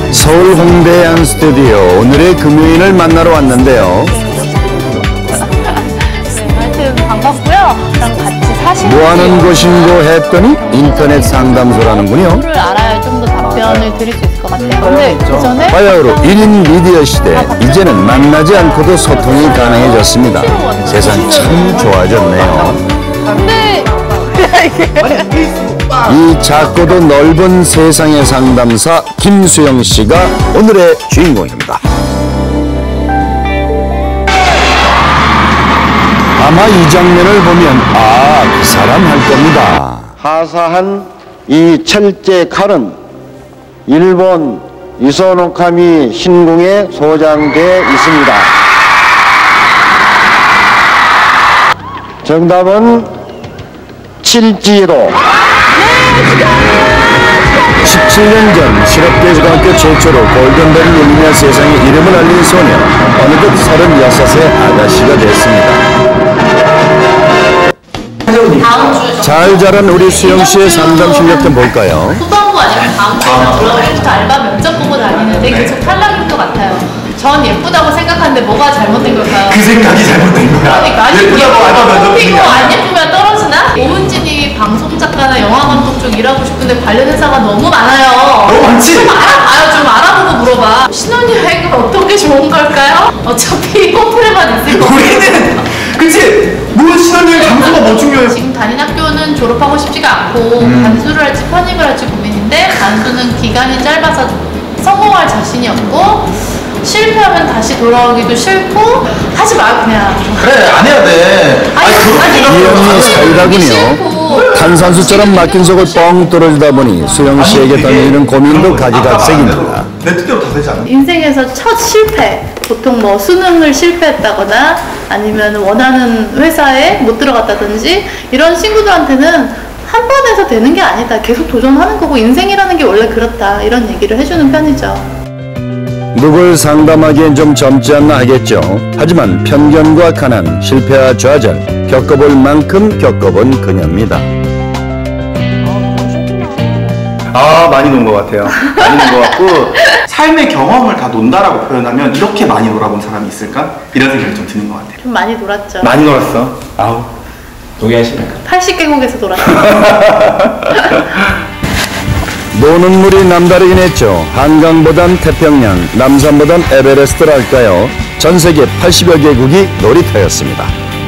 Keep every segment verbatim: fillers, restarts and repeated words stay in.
서울 홍대한 스튜디오, 오늘의 금요인을 만나러 왔는데요. 하여튼 반갑고요. 저랑 같이 사시는 뭐하는 곳인고 했더니 인터넷 상담소라는군요. 를 알아야 좀 더 답변을 드릴 수 있을 것 같아요. 근데 그 전에 바야흐로 일 인 미디어 시대, 이제는 만나지 않고도 소통이 가능해졌습니다. 세상 참 좋아졌네요. 근데 이 작고도 넓은 세상의 상담사 김수영 씨가 오늘의 주인공입니다. 아마 이 장면을 보면 아, 그 사람 할 겁니다. 하사한 이 철제 칼은 일본 이소노카미 신궁에 소장되어 있습니다. 정답은 칠지로. 십칠 년 전 실업계중학교 최초로 골든벨을 울리며 세상에 이름을 알린 소녀, 어느덧 서른여섯 세 아가씨가 됐습니다. 잘 자란 우리 수영 씨의 상담 실력 좀 볼까요? 후반부 아니면 다음 주에는 들어가면서 알바 면접 보고 다니는데 계속 탈락인 것 같아요. 전 예쁘다고 생각하는데 뭐가 잘못된 걸까요? 그 생각이 잘못된 거야. 그러니까 아니 예쁘다고 알바 면접 피고 안 예쁘면 떨어지나? 오은진이 방송 작가나 영화 감독 쪽 일하고 싶은데 관련 회사가 너무 많아요. 너무 많지? 좀 알아봐요. 좀 알아보고 물어봐. 신혼여행은 어떤 게 좋은 걸까요? 어차피 홈플에만 있을 거고. 우리는 그치? 뭐 신혼여행 장소가 뭐 중요해? 지금 다닌 학교는 졸업하고 싶지가 않고 음. 반수를 할지 편입을 할지 고민인데 반수는 기간이 짧아서 성공할 자신이 없고 실패하면 다시 돌아오기도 싫고 하지 마 그냥. 그래 안 해야 돼. 아니, 아니, 이 언니 사이다군요. 탄산수처럼 막힌 속을 뻥 뚫어주다 보니 수영 씨에게 던지는 고민도 가지각색입니다. 내 뜻대로 다 되지 않아? 인생에서 첫 실패, 보통 뭐 수능을 실패했다거나 아니면 원하는 회사에 못 들어갔다든지 이런 친구들한테는 한 번에서 되는 게 아니다. 계속 도전하는 거고 인생이라는 게 원래 그렇다. 이런 얘기를 해주는 편이죠. 누굴 상담하기엔 좀 젊지 않나 하겠죠. 하지만 편견과 가난, 실패와 좌절, 겪어볼 만큼 겪어본 그녀입니다. 아 많이 논 것 같아요. 많이 논 것 같고 삶의 경험을 다 논다라고 표현하면 이렇게 많이 놀아본 사람이 있을까? 이런 생각이 좀 드는 것 같아요. 좀 많이 놀았죠. 많이 놀았어. 아우 동의하시나요? 팔십 개국에서 놀았죠. 노는 물이 남다르긴 했죠. 한강보단 태평양, 남산보단 에베레스트랄까요. 전 세계 팔십여 개국이 놀이터였습니다.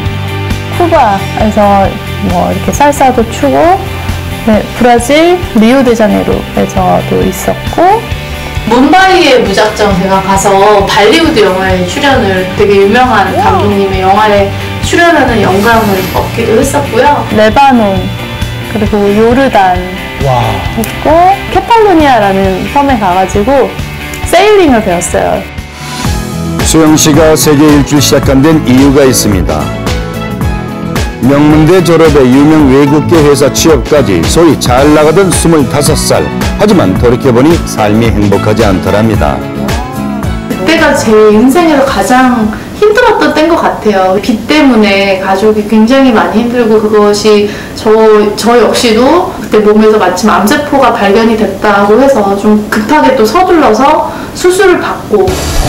쿠바에서 뭐 이렇게 살사도 추고, 네, 브라질 리우데자네이루에서도 있었고, 뭄바이에 무작정 제가 가서 발리우드 영화에 출연을, 되게 유명한 감독님의 영화에 출연하는 영감을 얻기도 했었고요. 레바논, 그리고 요르단 있고, 케팔로니아라는 섬에 가가지고 세일링을 배웠어요. 수영 씨가 세계 일주를 시작한 데는 이유가 있습니다. 명문대 졸업에 유명 외국계 회사 취업까지 소위 잘 나가던 스물다섯 살. 하지만 돌이켜보니 삶이 행복하지 않더랍니다. 그때가 제 인생에서 가장 힘들었던 때인 것 같아요. 빚 때문에 가족이 굉장히 많이 힘들고 그것이 저, 저 역시도 그때 몸에서 마침 암세포가 발견이 됐다고 해서 좀 급하게 또 서둘러서 수술을 받고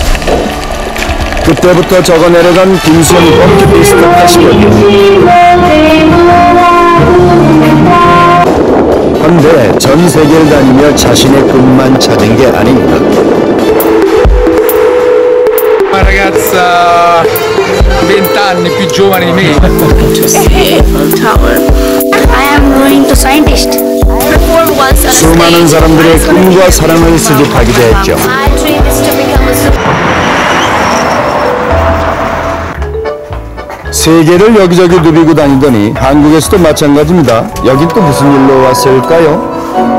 그때부터 적어내려간 김수영 버킷리스트 팔십여 개. 그런데 전 세계를 다니며 자신의 꿈만 찾은 게 아닙니다. Una ragazza venti anni più giovane di me. 수많은 사람들의 꿈과 사랑을 수집하기도 했죠. 세계를 여기저기 누비고 다니더니 한국에서도 마찬가지입니다. 여긴 또 무슨 일로 왔을까요?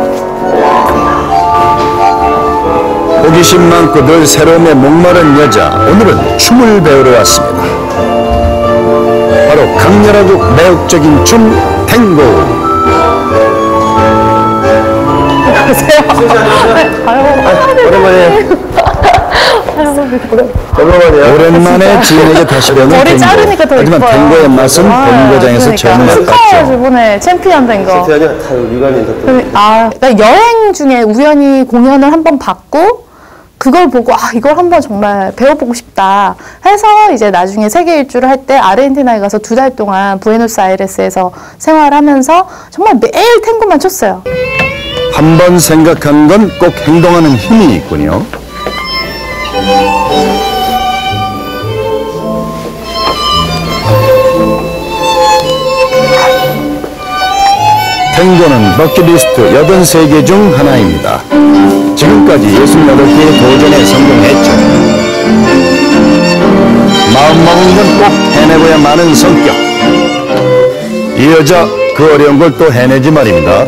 호기심 많고 늘 새로움에 목마른 여자, 오늘은 춤을 배우러 왔습니다. 바로 강렬하고 매혹적인 춤, 탱고. 안녕하세요. 오랜만에 오랜만에 지인에게 다시 배우는 머리 탱고. 자르니까 더 하지만 이뻐요. 탱고의 맛은 본고장에서 처음 스카이 맛봤죠. 저번에 챔피언 된 거. 다 유관이 아, 그러니까 여행 중에 우연히 공연을 한번 봤고 그걸 보고 아 이걸 한번 정말 배워보고 싶다 해서 이제 나중에 세계 일주를 할 때 아르헨티나에 가서 두 달 동안 부에노스아이레스에서 생활하면서 정말 매일 탱고만 췄어요. 한 번 생각한 건 꼭 행동하는 힘이 있군요. 탱고는 버킷리스트 여든세 개 중 하나입니다. 지금까지 예순여덟 개의 도전에 성공했죠. 마음먹은 건 꼭 해내고야 마는 성격. 이 여자 그 어려운 걸 또 해내지 말입니다.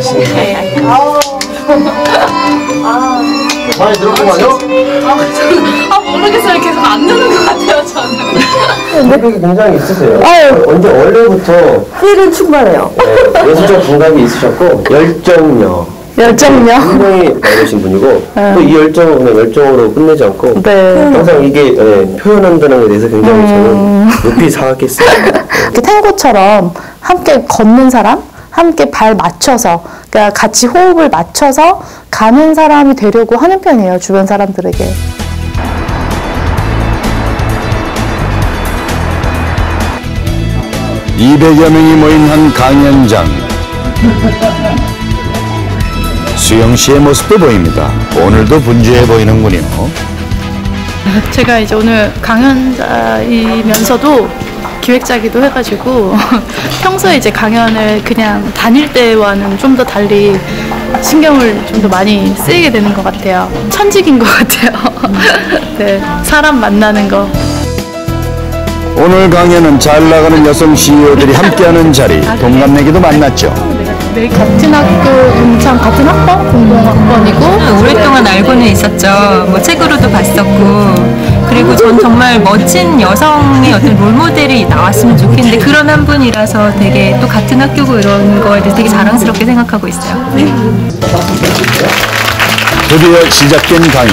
많이 들었구만요? 아 모르겠어요. 계속 안 느는 것 같아요 저는. 매력이 굉장히 있으세요. 아유. 언제 원래부터 힐은 충만해요. 네, 예술적 감각이 있으셨고 열정력 열정력. 굉장히 많으신 분이고 또 이 열정을 그냥 열정으로 끝내지 않고 네. 항상 이게 예, 표현한다는 것에 대해서 굉장히 저는 높이 생각했어요. 이렇게 탱고처럼 함께 걷는 사람, 함께 발 맞춰서, 그러니까 같이 호흡을 맞춰서 가는 사람이 되려고 하는 편이에요, 주변 사람들에게. 이백여 명이 모인 한 강연장. 수영 씨의 모습도 보입니다. 오늘도 분주해 보이는군요. 제가 이제 오늘 강연자이면서도 기획자기도 해가지고 평소에 이제 강연을 그냥 다닐 때와는 좀 더 달리 신경을 좀 더 많이 쓰이게 되는 것 같아요. 천직인 것 같아요. 네, 사람 만나는 거. 오늘 강연은 잘 나가는 여성 씨이오들이 함께하는 자리, 동갑내기도 만났죠. 네, 같은 학교 동창, 같은 학번, 공동학번이고 오랫동안 알고는 있었죠. 뭐 책으로도 봤었고. 그리고 전 정말 멋진 여성의 어떤 롤모델이 나왔으면 좋겠는데 그런 한 분이라서 되게 또 같은 학교고 이런 거에 대해서 되게 자랑스럽게 생각하고 있어요. 네. 드디어 시작된 강연.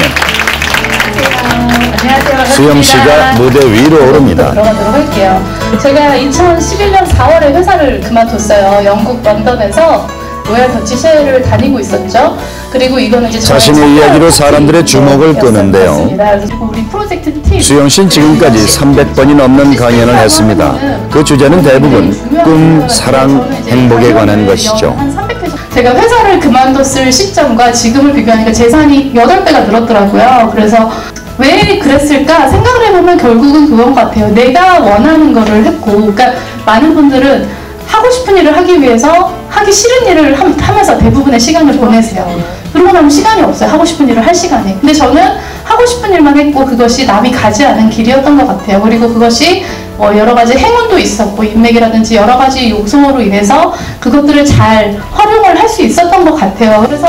안녕하세요. 수영 씨가 무대 위로 오릅니다. 들어가도록 할게요. 제가 이천십일 년 사월에 회사를 그만뒀어요. 영국 런던에서 로얄 더치셰를 다니고 있었죠. 그리고 이거는 이제 자신의 이야기로 사람들의 주목을 끄는데요. 우리 프로젝트 팀 수영 씨는 지금까지 삼백 번이 넘는 강연을 했습니다. 그 주제는 대부분 꿈, 사랑, 행복에 관한 것이죠. 제가 회사를 그만뒀을 시점과 지금을 비교하니까 재산이 여덟 배가 늘었더라고요. 그래서 왜 그랬을까 생각을 해보면 결국은 그건 것 같아요. 내가 원하는 거를 했고, 그러니까 많은 분들은 하고 싶은 일을 하기 위해서 하기 싫은 일을 함, 하면서 대부분의 시간을 보내세요. 그러고 나면 시간이 없어요. 하고 싶은 일을 할 시간이. 근데 저는 하고 싶은 일만 했고 그것이 남이 가지 않은 길이었던 것 같아요. 그리고 그것이 어, 여러 가지 행운도 있었고 인맥이라든지 여러 가지 요소로 인해서 그것들을 잘 활용을 할 수 있었던 것 같아요. 그래서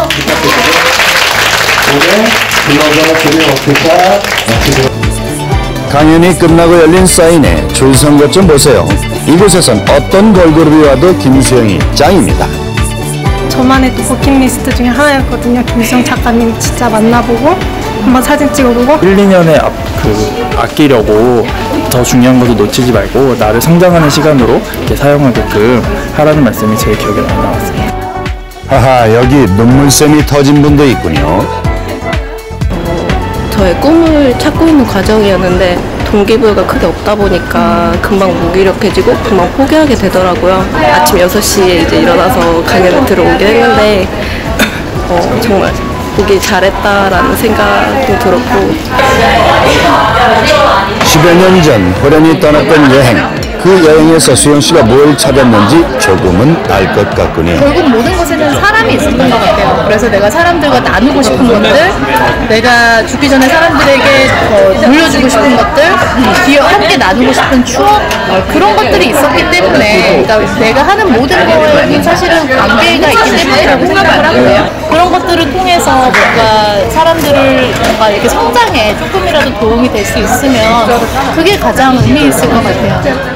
강연이 끝나고 열린 사인회 줄 선 것 좀 보세요. 이곳에선 어떤 걸그룹이 와도 김수영이 짱입니다. 저만의 또 버킷리스트 중에 하나였거든요. 김수영 작가님 진짜 만나보고 한번 사진 찍어보고 일, 이 년에 아, 그, 아끼려고 더 중요한 것도 놓치지 말고 나를 성장하는 시간으로 이렇게 사용하게끔 하라는 말씀이 제일 기억에 많이 남았습니다. 하하, 여기 눈물샘이 터진 분도 있군요. 저의 꿈을 찾고 있는 과정이었는데 동기부여가 크게 없다 보니까 금방 무기력해지고 금방 포기하게 되더라고요. 아침 여섯 시에 이제 일어나서 강연을 들어오긴 했는데 어, 정말 보기 잘했다라는 생각도 들었고 십여 년 전 호련이 떠났던 여행. 그 여행에서 수영 씨가 뭘 찾았는지 조금은 알 것 같군요. 결국 모든 것에는 사람이 있었던 것 같아요. 그래서 내가 사람들과 나누고 싶은 것들, 내가 죽기 전에 사람들에게 어, 물려주고 싶은 것들, 기억, 함께 나누고 싶은 추억, 어, 그런 것들이 있었기 때문에, 그러니까 내가 하는 모든 거에는 사실은 관계가 있기 때문이라고 생각을 하고요. 그런 것들을 통해서 뭔가 사람들을 뭔가 이렇게 성장에 조금이라도 도움이 될 수 있으면 그게 가장 의미 있을 것 같아요.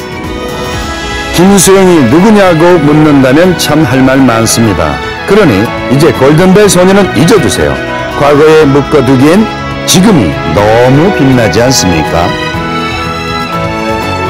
김수영이 누구냐고 묻는다면 참 할 말 많습니다. 그러니 이제 골든벨 소녀는 잊어주세요. 과거에 묶어두기엔 지금이 너무 빛나지 않습니까?